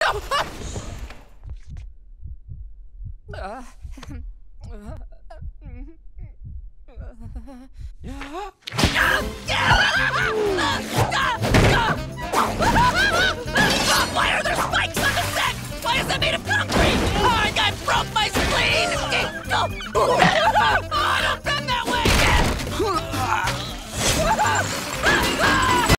Why are there spikes on the set? Why is that made of concrete? Oh, I broke my spleen!